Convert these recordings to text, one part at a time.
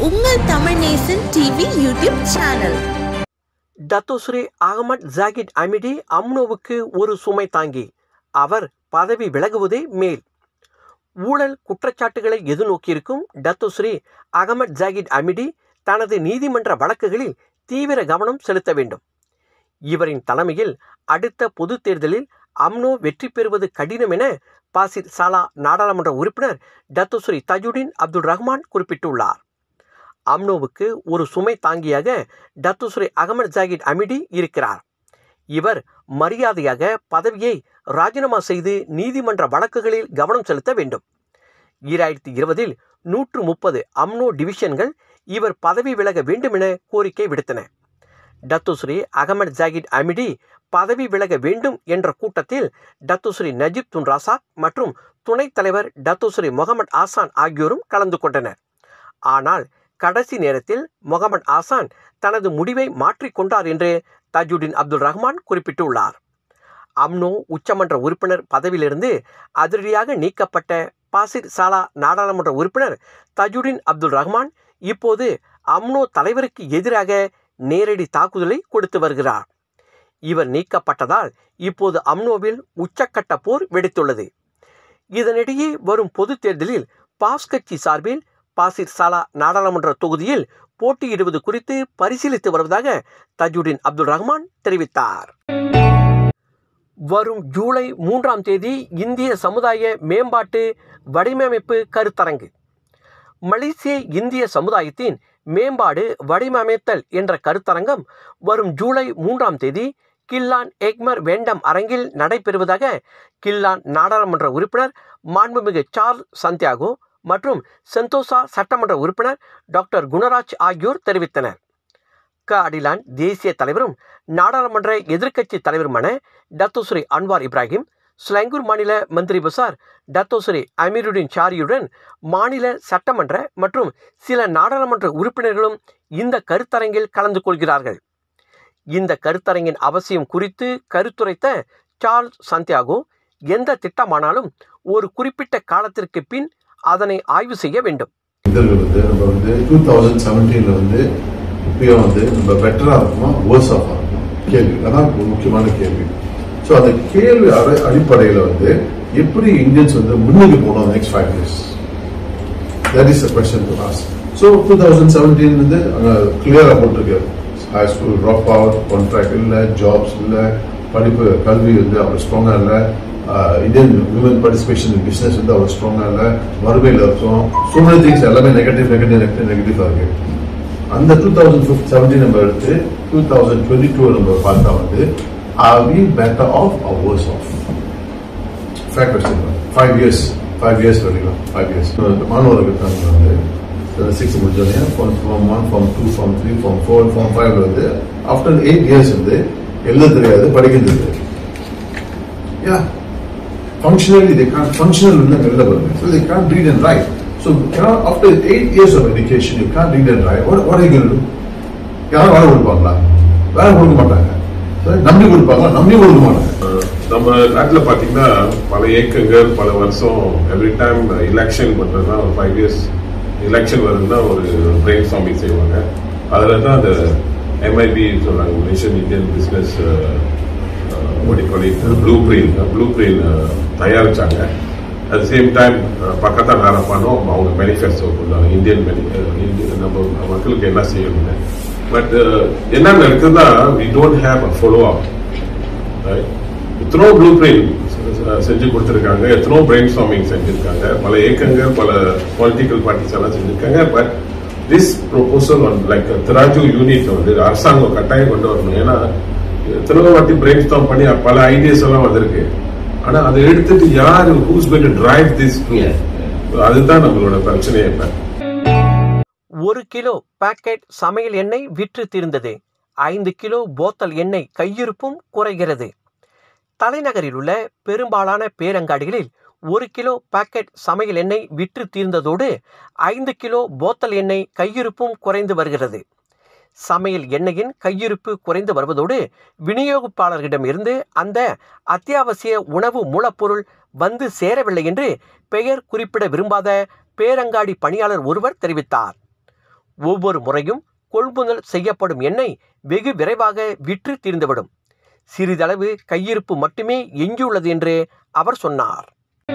உங்கள் Tamil Nesan TV YouTube channel. Dato' Sri Ahmad Zahid Hamidi அம்னோவுக்கு ஒரு சுமை தாங்கி, அவர் பதவி விலகுவதே மேல். ஊழல் குற்றச்சாட்டுகளை எதிர்நோக்கியிருக்கும் டத்தோஸ்ரீ அகமட் ஜாகிட் அமிடி தனது நீதிமன்ற வழக்குகளில் தீவிர கவனம் செலுத்த வேண்டும். இவரின் தலைமையில் அடுத்த பொது தேர்தலில் அம்னோ வெற்றி பெறுவது கடினம் என பாசிர் சாலா நாடாளுமன்ற உறுப்பினர் டத்தோஸ்ரீ தஜுடின் அப்துல் ரஹ்மான் குறிப்பிட்டுள்ளார். அம்னோவுக்கு ஒரு சுமை தாங்கியாக டத்தோஸ்ரீ அகமட் ஜாகிட் அமிடி இருக்கிறார். இவர் மரியாதையாக பதவியை ராஜினாமா செய்து நீதிமன்ற வழக்குகளில் கவனம் செலுத்த வேண்டும். 2020 130 அம்னோ டிவிஷன்கள் இவர் பதவி விலக வேண்டும் என கோரிக்கை விடுத்தன. டத்தோஸ்ரீ அகமட் ஜாகிட் அமிடி பதவி விலக வேண்டும் என்ற கூட்டத்தில் டத்தோஸ்ரீ நஜீப் துன் ரசாக் மற்றும் துணைத் தலைவர் டத்தோஸ்ரீ முகமது ஆசான் ஆகியோரும் கலந்து கொண்டனர். ஆனால் கடைசி நேரத்தில் முகமது ஆசான் தனது முடிவை மாற்றிக்கொண்டார் என்று தஜுடின் அப்துல் ரஹ்மான் குறிப்பிட்டுள்ளார். அம்னோ உச்சமன்ற உறுப்பினர் பதவியிலிருந்து அதிரடியாக நீக்கப்பட்ட பாசிர் சாலா நாடாளுமன்ற உறுப்பினர் தஜுடின் அப்துல் ரஹ்மான் இப்போது அம்னோ தலைவருக்கு எதிராக நேரடி தாக்குதலை கொடுத்து வருகிறார். இவர் நீக்கப்பட்டதால் இப்போது அம்னோவில் உச்சக்கட்ட போர் வெடித்துள்ளது. இதனிடையே வரும் பொது தேர்தலில் பாஸ் கட்சி சார்பில் பாசிர் சாலா நாடாளுமன்ற தொகுதியில் போட்டியிடுவது குறித்து பரிசீலித்து வருவதாக தஜுடின் அப்துல் ரஹ்மான் தெரிவித்தார். வரும் ஜூலை 3 இந்திய சமுதாய மேம்பாட்டு வடிவமைப்பு கருத்தரங்கு. மலேசிய இந்திய சமுதாயத்தின் மேம்பாடு வடிவமைத்தல் என்ற கருத்தரங்கம் வரும் ஜூலை 3 கில்லான் எக்மர் வேண்டம் அரங்கில் நடைபெறுவதாக கில்லான் நாடாளுமன்ற உறுப்பினர் மாண்புமிகு சார்ல்ஸ் சந்தியாகோ மற்றும் செந்தோசா சட்டமன்ற உறுப்பினர் டாக்டர் குணராஜ் ஆகியோர் தெரிவித்தனர். அடிலான் தேசிய தலைவரும் நாடாளுமன்ற எதிர்க்கட்சி தலைவருமான டத்தோஸ்ரீ அன்வார் இப்ராஹிம், ஸ்லாங்கூர் மாநில மந்திரி பசார் டத்தோஸ்ரீ அமீருடின் ஷாரியுடன் மாநில சட்டமன்ற மற்றும் சில நாடாளுமன்ற உறுப்பினர்களும் இந்த கருத்தரங்கில் கலந்து கொள்கிறார்கள். இந்த கருத்தரங்கின் அவசியம் குறித்து கருத்துரைத்த சார்ல்ஸ் சந்தியாகோ, எந்த திட்டமானாலும் ஒரு குறிப்பிட்ட காலத்திற்கு பின் அதனை ஆய்வு செய்ய வேண்டும். நம்ம 2017 இப்பயும் நம்ம பெட்டரா இருக்குமா worse-ஆ இருக்குமா கேள்வி, அதான் முக்கியமான கேள்வி. ஸோ அந்த கேள்வி அடிப்படையில் எப்படி இந்தியன்ஸ் முன்னுக்கு போனோம் next 5 years, that is the question to ask. So 2017 அங்கே கிளியரா போட்டிருக்கு, high school drop out, contract இல்லை, ஜாப்ஸ் இல்லை, படிப்பு கல்வி அவ்வளோ ஸ்ட்ராங்கா இல்லை, Indian women participation in business அவ்வளோ ஸ்ட்ராங்கா இல்லை, வறுமையில் இருக்கும், so many things எல்லாமே நெகட்டிவா இருக்கு. அந்த 2017 நம்ம எடுத்து 2022 நம்ம பார்த்தா are we better off or worse off? Fair question. 5 years வரைக்கும் 5 years மாணவர்கள் 6 முடிஞ்சோடனே form 1, form 2, form 3, form 4, form 5 after 8 years எழுத தெரியாது, படிக்கிறது. Functionally they can't வெளில வருது, so they can't read and write. So after 8 years of education you can't read and write. What are you going to do? யாரும் வேலை கொடுப்பாங்களா? வேலை கொடுக்க மாட்டாங்க. நம்பி கொடுப்பாங்களா? நம்பி கொடுக்க மாட்டாங்க. நம்ம நாட்டில் பார்த்தீங்கன்னா பல இயக்கங்கள் பல வருஷம் எவ்ரி டைம் எலெக்ஷன் பண்ணுறதுனா ஒரு 5 years எலெக்ஷன் வருதுன்னா ஒரு பிரெயின் ஸ்டார்மிங் செய்வாங்க. அதில் தான் அந்த MIB சொல்கிறாங்க, Malaysian Indian business blue print தயாரிச்சாங்க. At the same time Pakatan வேலை பண்ணோம், அவங்க மேனிஃபெஸ்டோ கொடுத்தாங்க இந்தியன் நம்ம மக்களுக்கு என்ன செய்யணும்னு. பட் என்ன நடக்குதுன்னா we don't have a follow up. எத்தனோ ப்ளூ பிரிண்ட் செஞ்சு கொடுத்துருக்காங்க, எத்தனோ பிரெயின் ஸ்டார்மிங் செஞ்சிருக்காங்க, பல இயக்கங்கள் பல பொலிட்டிக்கல் பார்ட்டிஸ் எல்லாம் செஞ்சிருக்காங்க. But this proposal like Teraju unit அரசாங்கம் கட்டாயம் கொண்டு வரணும். ஏன்னா எத்தனோ வாட்டி பிரெயின் ஸ்டார்ம் பண்ணி பல ஐடியாஸ் எல்லாம் வந்திருக்கு, ஆனா அதை எடுத்துட்டு யாரு who's going to drive this through? அதுதான் நம்மளோட பிரச்சனையே. இப்ப 1 கிலோ பாக்கெட் சமையல் எண்ணெய் விற்று தீர்ந்தது, 5 கிலோ போத்தல் எண்ணெய் கையிருப்பும் குறைகிறது. தலைநகரில் உள்ள பெரும்பாலான பேரங்காடிகளில் 1 கிலோ பாக்கெட் சமையல் எண்ணெய் விற்று தீர்ந்ததோடு 5 கிலோ போத்தல் எண்ணெய் கையிருப்பும் குறைந்து வருகிறது. சமையல் எண்ணெயின் கையிருப்பு குறைந்து வருவதோடு விநியோகிப்பாளர்களிடம் இருந்து அந்த அத்தியாவசிய உணவு மூலப்பொருள் வந்து சேரவில்லை என்று பெயர் குறிப்பிட விரும்பாத பேரங்காடி பணியாளர் ஒருவர் தெரிவித்தார். ஒவ்வொரு முறையும் கொள்முதல் செய்யப்படும் எண்ணெய் வெகு விரைவாக விற்று தீர்ந்துவிடும். சிறிதளவு கையிருப்பு மட்டுமே எஞ்சியுள்ளது என்று அவர் சொன்னார்.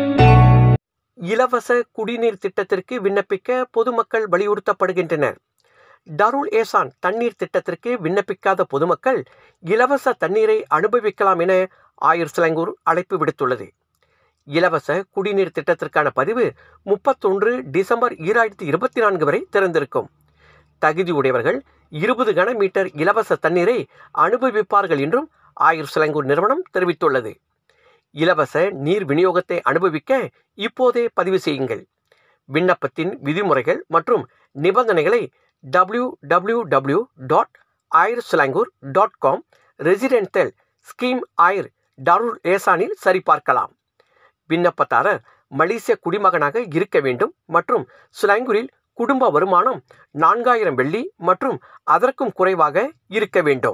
இலவச குடிநீர் திட்டத்திற்கு விண்ணப்பிக்க பொதுமக்கள் வலியுறுத்தப்படுகின்றனர். டருல் ஏசான் தண்ணீர் திட்டத்திற்கு விண்ணப்பிக்காத பொதுமக்கள் இலவச தண்ணீரை அனுபவிக்கலாம் என ஆயர் சிலங்கூர் அழைப்பு விடுத்துள்ளது. இலவச குடிநீர் திட்டத்திற்கான பதிவு 31 டிசம்பர் 2024 வரை திறந்திருக்கும். தகுதியுடையவர்கள் 20 கன மீட்டர் இலவச தண்ணீரை அனுபவிப்பார்கள் என்றும் ஆயர் சிலங்கூர் நிறுவனம் தெரிவித்துள்ளது. இலவச நீர் விநியோகத்தை அனுபவிக்க இப்போதே பதிவு செய்யுங்கள். விண்ணப்பத்தின் விதிமுறைகள் மற்றும் நிபந்தனைகளை www.ayerselangor.com ரெசிடென்டல் ஸ்கீம் ஆயர் டருல் ஏசானில் சரிபார்க்கலாம். விண்ணப்பதாரர் மலேசிய குடிமகனாக இருக்க வேண்டும் மற்றும் சிலாங்கூரில் குடும்ப வருமானம் 4000 வெள்ளி மற்றும் அதற்கும் குறைவாக இருக்க வேண்டும்.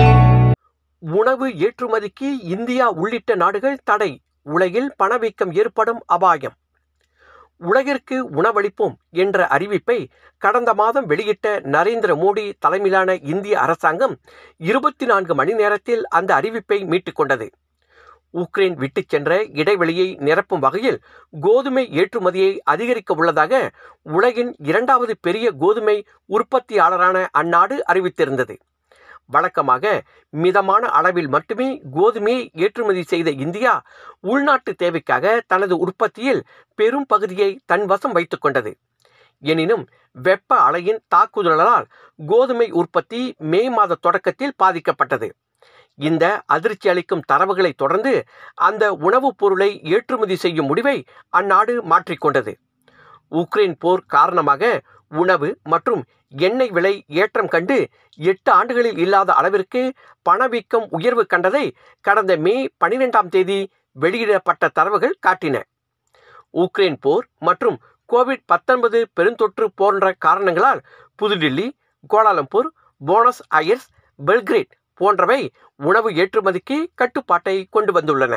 உணவு ஏற்றுமதிக்கு இந்தியா உள்ளிட்ட நாடுகள் தடை. உலகில் பணவீக்கம் ஏற்படும் அபாயம். உலகிற்கு உணவளிப்போம் என்ற அறிவிப்பை கடந்த மாதம் வெளியிட்ட நரேந்திர மோடி தலைமையிலான இந்திய அரசாங்கம் 24 மணி நேரத்தில் அந்த அறிவிப்பை மீட்டுக்கொண்டது. உக்ரைன் விட்டுச் சென்ற இடைவெளியை நிரப்பும் வகையில் கோதுமை ஏற்றுமதியை அதிகரிக்க உள்ளதாக உலகின் 2வது பெரிய கோதுமை உற்பத்தியாளரான அந்நாடு அறிவித்திருந்தது. வழக்கமாக மிதமான அளவில் மட்டுமே கோதுமையை ஏற்றுமதி செய்த இந்தியா உள்நாட்டு தேவைக்காக தனது உற்பத்தியில் பெரும் பகுதியை தன் வசம் வைத்துக் கொண்டது. எனினும் வெப்ப அலையின் தாக்குதலால் கோதுமை உற்பத்தி மே மாத தொடக்கத்தில் பாதிக்கப்பட்டது. இந்த அதிர்ச்சி அளிக்கும் தரவுகளை தொடர்ந்து அந்த உணவுப் பொருளை ஏற்றுமதி செய்யும் முடிவை அந்நாடு மாற்றிக்கொண்டது. உக்ரைன் போர் காரணமாக உணவு மற்றும் எண்ணெய் விலை ஏற்றம் கண்டு 8 ஆண்டுகளில் இல்லாத அளவிற்கு பணவீக்கம் உயர்வு கண்டதை கடந்த மே 12ஆம் தேதி வெளியிடப்பட்ட தரவுகள் காட்டின. உக்ரைன் போர் மற்றும் கோவிட்-19 பெருந்தொற்று போன்ற காரணங்களால் புதுடில்லி, கோலாலம்பூர், போனஸ் அயர்ஸ், பெல்கிரேட் போன்றவை உணவு ஏற்றுமதிக்கு கட்டுப்பாட்டை கொண்டு வந்துள்ளன.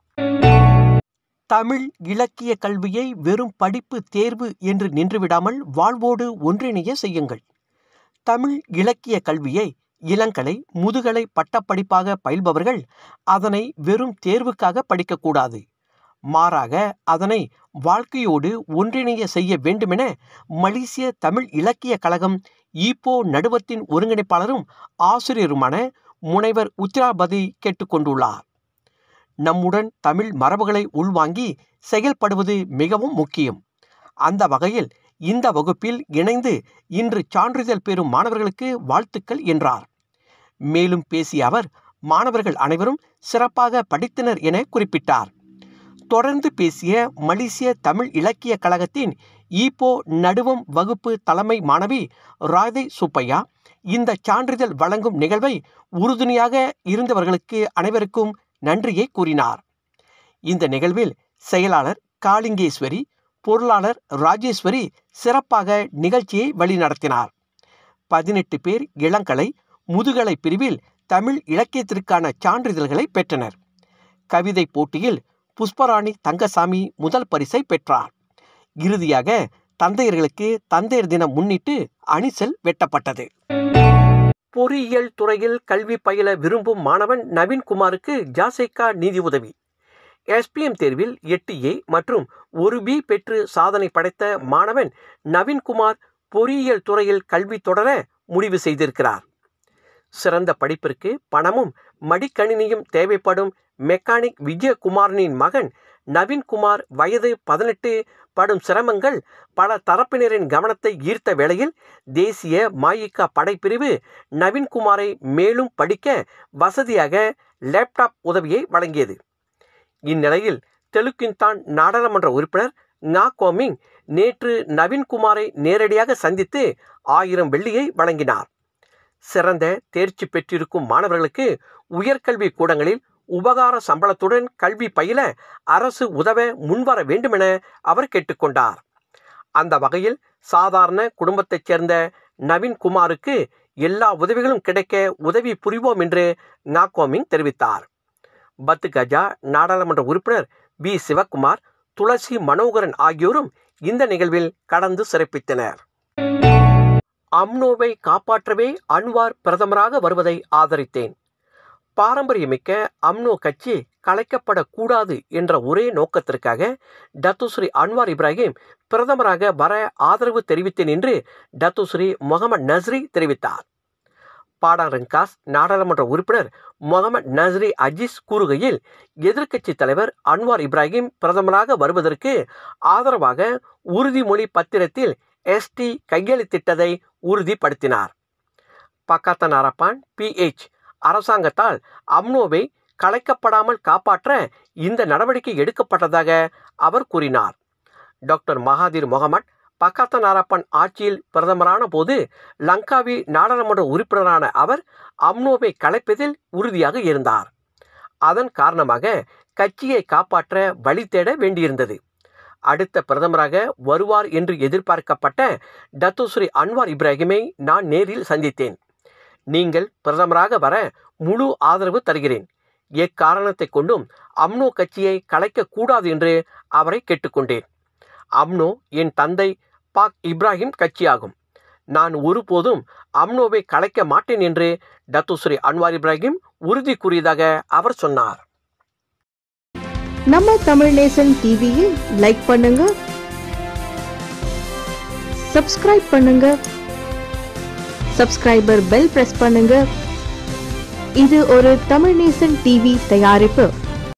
தமிழ் இலக்கிய கல்வியை வெறும் படிப்பு தேர்வு என்று நின்றுவிடாமல் வாழ்வோடு ஒன்றிணைய செய்யுங்கள். தமிழ் இலக்கிய கல்வியை இளங்கலை, முதுகலை பட்டப்படிப்பாக பயில்பவர்கள் அதனை வெறும் தேர்வுக்காக படிக்கக்கூடாது. மாறாக அதனை வாழ்க்கையோடு ஒன்றிணைய செய்ய வேண்டுமென மலேசிய தமிழ் இலக்கிய கழகம் ஈப்போ நடுவத்தின் ஒருங்கிணைப்பாளரும் ஆசிரியருமான முனைவர் உத்திராபதி கேட்டுக்கொண்டுள்ளார். நம்முடன் தமிழ் மரபுகளை உள்வாங்கி செயல்படுவது மிகவும் முக்கியம். அந்த வகையில் இந்த வகுப்பில் இணைந்து இன்று சான்றிதழ் பெறும் மாணவர்களுக்கு வாழ்த்துக்கள் என்றார். மேலும் பேசிய அவர் மாணவர்கள் அனைவரும் சிறப்பாக படித்தனர் என குறிப்பிட்டார். தொடர்ந்து பேசிய மலேசிய தமிழ் இலக்கிய கழகத்தின் ஈப்போ நடுவம் வகுப்பு தலைமை மாணவி ராதை சுப்பையா இந்த சான்றிதழ் வழங்கும் நிகழ்வை உறுதுணையாக இருந்தவர்களுக்கு அனைவருக்கும் நன்றியை கூறினார். இந்த நிகழ்வில் செயலாளர் காளிங்கேஸ்வரி, பொருளாளர் ராஜேஸ்வரி சிறப்பாக நிகழ்ச்சியை வழிநடத்தினார். 18 பேர் இளங்கலை, முதுகலை பிரிவில் தமிழ் இலக்கியத்திற்கான சான்றிதழ்களை பெற்றனர். கவிதை போட்டியில் புஷ்பராணி தங்கசாமி முதல் பரிசை பெற்றார். இறுதியாக தந்தையர்களுக்கு தந்தையர் தினம் முன்னிட்டு அணிசல் வெட்டப்பட்டது. பொறியியல் துறையில் கல்வி பயில விரும்பும் மாணவன் நவீன்குமாருக்கு ஜாசைக்கா நிதி உதவி. SPM தேர்வில் 8A மற்றும் 1B பெற்று சாதனை படைத்த மாணவன் நவீன்குமார் பொறியியல் துறையில் கல்வி தொடர முடிவு செய்திருக்கிறார். சிறந்த படிப்பிற்கு பணமும் மடிக்கணினியும் தேவைப்படும் மெக்கானிக் விஜயகுமாரனின் மகன் நவீன்குமார் வயது 18 படும் சிரமங்கள் பல தரப்பினரின் கவனத்தை ஈர்த்த வேளையில் தேசிய மாயிகா படைப்பிரிவு நவீன்குமாரை மேலும் படிக்க வசதியாக லேப்டாப் உதவியை வழங்கியது. இந்நிலையில் தெலுக்கின்தான் நாடாளுமன்ற உறுப்பினர் ngா கோமிங் நேற்று நவீன்குமாரை நேரடியாக சந்தித்து 1000 வெள்ளியை வழங்கினார். சிறந்த தேர்ச்சி பெற்றிருக்கும் மாணவர்களுக்கு உயர்கல்வி கூடங்களில் உபகார சம்பளத்துடன் கல்வி பயில அரசு உதவ முன்வர வேண்டுமென அவர் கேட்டுக்கொண்டார். அந்த வகையில் சாதாரண குடும்பத்தைச் சேர்ந்த நவீன்குமாருக்கு எல்லா உதவிகளும் கிடைக்க உதவி புரிவோம் என்று ngா கோமிங் தெரிவித்தார். பத்து கஜா நாடாளுமன்ற உறுப்பினர் B சிவக்குமார், துளசி மனோகரன் ஆகியோரும் இந்த நிகழ்வில் கலந்து சிறப்பித்தனர். அம்னோவை காப்பாற்றவே அன்வார் பிரதமராக வருவதை ஆதரித்தேன். பாரம்பரியமிக்க அம்னோ கட்சி கலைக்கப்படக்கூடாது என்ற ஒரே நோக்கத்திற்காக டத்துஸ்ரீ அன்வார் இப்ராஹிம் பிரதமராக வர ஆதரவு தெரிவித்தேன் என்று டத்துஸ்ரீ முகமது நஸ்ரி தெரிவித்தார். பாடாரங்காஸ் நாடாளுமன்ற உறுப்பினர் முகமது நஸ்ரி அஜீஸ் கூறுகையில், எதிர்க்கட்சி தலைவர் அன்வார் இப்ராஹிம் பிரதமராக வருவதற்கு ஆதரவாக உறுதிமொழி பத்திரத்தில் எஸ்டி கையெழுத்திட்டதை உறுதிப்படுத்தினார். பக்காத்தான் ஹராப்பான் PH அரசாங்கத்தால் அம்னோவை கலைக்கப்படாமல் காப்பாற்ற இந்த நடவடிக்கை எடுக்கப்பட்டதாக அவர் கூறினார். Doctor Mahathir Mohamad Pakatan Harapan ஆட்சியில் பிரதமரான போது லங்காவி நாடாளுமன்ற உறுப்பினரான அவர் அம்னோவை கலைப்பதில் உறுதியாக இருந்தார். அதன் காரணமாக கட்சியை காப்பாற்ற வழி தேட வேண்டியிருந்தது. அடுத்த பிரதமராக வருவார் என்று எதிர்பார்க்கப்பட்ட டத்துஸ்ரீ அன்வார் இப்ராஹிமை நான் நேரில் சந்தித்தேன். நீங்கள் பிரதமராக வர முழு ஆதரவு தருகிறேன். எக்காரணத்தை கொண்டும் அம்னோ கட்சியை கலைக்கக்கூடாது என்று அவரை கேட்டுக்கொண்டேன். அம்னோ என் தந்தை பாக் இப்ராஹிம் கட்சியாகும். நான் ஒருபோதும் அம்னோவை கலைக்க மாட்டேன் என்று டத்துஸ்ரீ அன்வார் இப்ராஹிம் உறுதி கூறியதாக அவர் சொன்னார். நம்ம தமிழ் நேசன் டிவியை லைக் பண்ணுங்க, சப்ஸ்கிரைப் பண்ணுங்க, சப்ஸ்கிரைபர் பெல் பிரஸ் பண்ணுங்க. இது ஒரு தமிழ் நேசன் டிவி தயாரிப்பு.